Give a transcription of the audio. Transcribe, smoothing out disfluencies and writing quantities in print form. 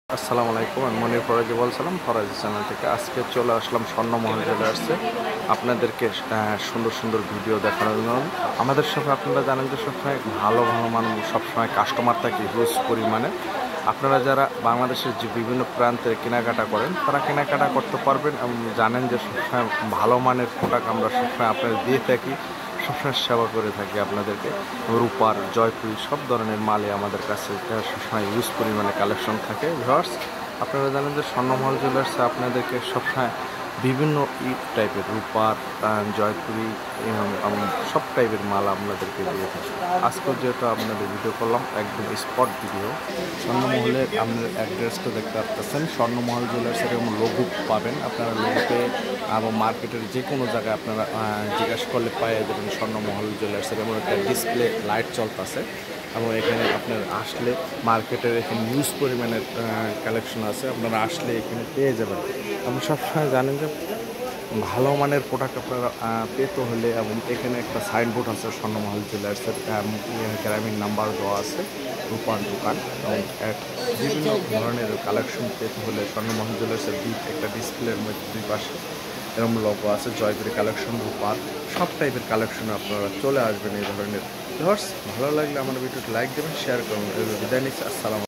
আসসালামু আলাইকুম, আমি মনির ফরাজি বলছিলাম ফরাজি চ্যানেল থেকে। আজকে চলে আসলাম স্বর্ণমহল জুয়েলার্সে আপনাদেরকে সুন্দর সুন্দর ভিডিও দেখানোর জন্য। আমাদের সাথে আপনারা জানেন যে সবসময় ভালো ভালো মানুষ, সবসময় কাস্টমার থাকে হিউজ পরিমাণে। আপনারা যারা বাংলাদেশের যে বিভিন্ন প্রান্তে কেনাকাটা করেন তারা কেনাকাটা করতে পারবেন এবং জানেন যে সবসময় ভালো মানের প্রোডাক্ট আমরা সবসময় আপনাদের দিয়ে থাকি, সবসময় সেবা করে থাকি আপনাদেরকে। রূপার, জয়পুরি সব ধরনের মালে আমাদের কাছে সবসময় ইউজ পরিমাণে কালেকশন থাকে। ভিউয়ার্স, আপনারা জানেন যে স্বর্ণমহল জুয়েলার্সে আপনাদেরকে সবসময় বিভিন্ন টাইপের রূপার, জয়পুরি এবং সব টাইপের মাল আপনাদেরকে দিয়ে থাকি। আজকে যেহেতু আপনাদের ভিডিও করলাম একদম স্পট ভিডিও। স্বর্ণমহলের আপনার অ্যাড্রেসটা দেখতে পাচ্ছেন, স্বর্ণমহল জুয়েলার্সের এবং লোগো পাবেন আপনারা। লোগোতে এবং মার্কেটের যে কোনো জায়গায় আপনারা জিজ্ঞাসা করলে পাওয়া যাবেন স্বর্ণমহল জুয়েলার্সের। এবং একটা ডিসপ্লে লাইট চলতেছে এবং এখানে আপনার আসলে মার্কেটের এখানে নিউজ পরিমাণের কালেকশন আছে, আপনারা আসলে এখানে পেয়ে যাবেন। আমরা সবসময় জানেন যে ভালো মানের প্রোডাক্ট আপনারা পেতে হলে, এবং এখানে একটা সাইনবোর্ড আছে স্বর্ণমহল জুয়েলার্সের, গ্রামীণ নাম্বার দেওয়া আছে, রূপার দোকান। এবং বিভিন্ন ধরনের কালেকশন পেতে হলে স্বর্ণমহল জুয়েলার্সের একটা ডিসপ্লের মধ্যে দুই পাশে এরকম লোগো আছে, জয়পুরি কালেকশন, রূপার সব টাইপের কালেকশন আপনারা চলে আসবেন এই ধরনের। ভালো লাগলে আমার ভিডিওটি লাইক দেবেন, শেয়ার করুন। বিদায় নিচ্ছি, আসসালাম।